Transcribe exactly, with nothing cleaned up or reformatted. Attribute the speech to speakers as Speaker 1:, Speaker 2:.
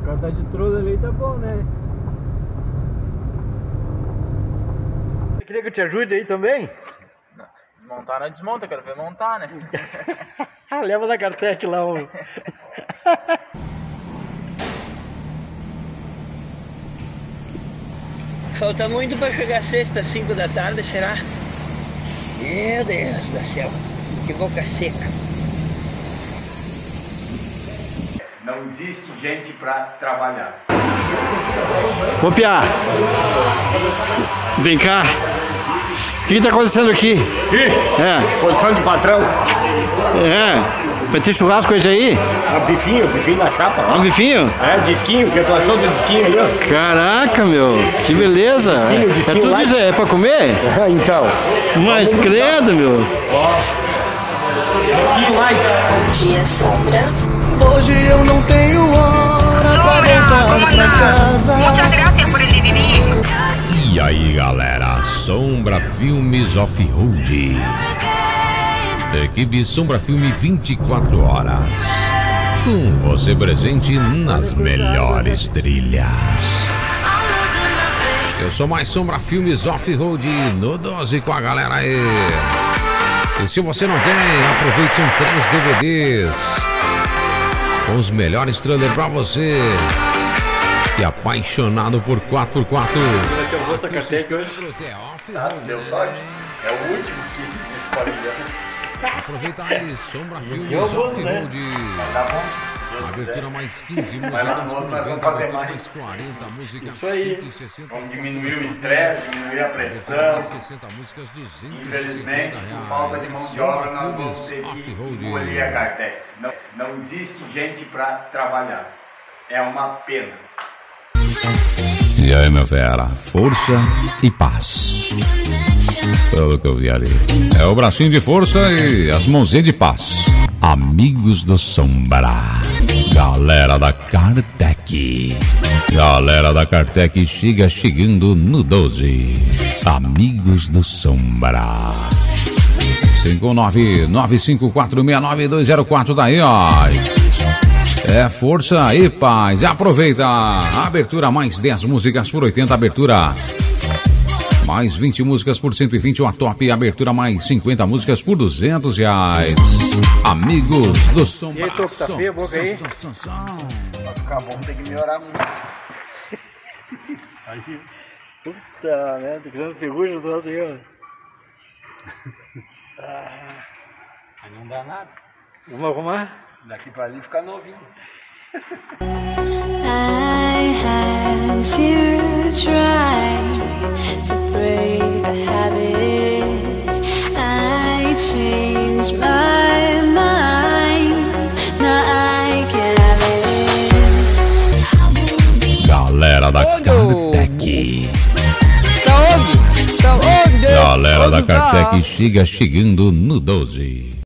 Speaker 1: cara tá de trouxa ali, tá bom, né? Você queria que eu te ajude aí também?
Speaker 2: Desmontar não desmonta, quero ver montar, né?
Speaker 1: Leva na Cartec lá, ó.
Speaker 3: Falta muito para chegar sexta, cinco da tarde, será? Meu Deus do céu, que boca seca.
Speaker 4: Não existe gente para trabalhar.
Speaker 1: Ô Piá, vem cá. O que, que tá acontecendo aqui?
Speaker 4: Aqui?
Speaker 1: É.
Speaker 4: Posição de patrão.
Speaker 1: É. Vai ter churrasco hoje aí?
Speaker 4: É bifinho, bifinho na chapa.
Speaker 1: Ó, um bifinho?
Speaker 4: É, disquinho, que tu achou do disquinho ali, ó.
Speaker 1: Caraca, meu, que beleza.
Speaker 4: Disquinho, disquinho
Speaker 1: é tudo
Speaker 4: light.
Speaker 1: isso, é pra comer?
Speaker 4: É, então.
Speaker 1: Mas credo, meu.
Speaker 4: Disquinho light.
Speaker 5: Dia Sombra.
Speaker 6: Hoje eu não tenho hora pra voltar pra casa.
Speaker 5: Muchas gracias por el dividir.
Speaker 7: E aí galera, Sombra Filmes Off-Road. Equipe Sombra Filme vinte e quatro horas. Com você presente nas melhores trilhas. Eu sou mais Sombra Filmes Off-Road no doze com a galera aí. E se você não tem, aproveite, são três D V Ds. Com os melhores trailers pra você. E apaixonado por quatro por quatro.
Speaker 1: Eu vou essa Cartec hoje.
Speaker 4: Tá, deu sorte. É o último que eles podem ver.
Speaker 7: Aproveita aí, Sombra Filmes
Speaker 1: Eu vou, né?
Speaker 7: Off-Road.
Speaker 4: Tá bom? Se Deus quiser.
Speaker 7: Abertura mais quinze músicas,
Speaker 4: Vai lá no outro, nós vamos fazer
Speaker 7: abertura
Speaker 4: mais.
Speaker 7: quarenta músicas,
Speaker 1: Isso aí.
Speaker 7: cento e sessenta.
Speaker 4: Vamos diminuir o estresse, diminuir a pressão.
Speaker 7: sessenta músicas, duzentos e cinquenta
Speaker 4: Infelizmente, por
Speaker 7: reais.
Speaker 4: falta de mão de obra, nós vamos ter que
Speaker 7: Off-Road.
Speaker 4: engolir a Cartec. Não, não existe gente para trabalhar. É uma pena.
Speaker 7: E aí, meu fera, força e paz. Pelo que eu vi ali. É o bracinho de força e as mãozinhas de paz. Amigos do Sombra. Galera da Cartec. Galera da Cartec chega chegando no doze. Amigos do Sombra. cinco nove nove cinco quatro seis nove dois zero quatro daí, ó. É força e paz. Aproveita. Abertura mais dez músicas por oitenta. Abertura mais vinte músicas por cento e vinte. Uma top. Abertura mais cinquenta músicas por duzentos reais. Amigos do Sombra.
Speaker 1: E aí, Toco, tá feia a boca aí?
Speaker 4: Pra ficar bom tem que melhorar muito.
Speaker 1: Aí. Puta merda, tá criando ferrugem no troço aí, ó.
Speaker 4: Aí não dá nada.
Speaker 1: Vamos arrumar?
Speaker 4: Daqui pra ali fica novinho.
Speaker 8: I had to try to break the habit. I changed my mind. Now I can have it.
Speaker 7: Galera da Cartec.
Speaker 1: Tá onde? Tá onde?
Speaker 7: Galera da
Speaker 1: Onde tá?
Speaker 7: Cartec chega chegando no doze.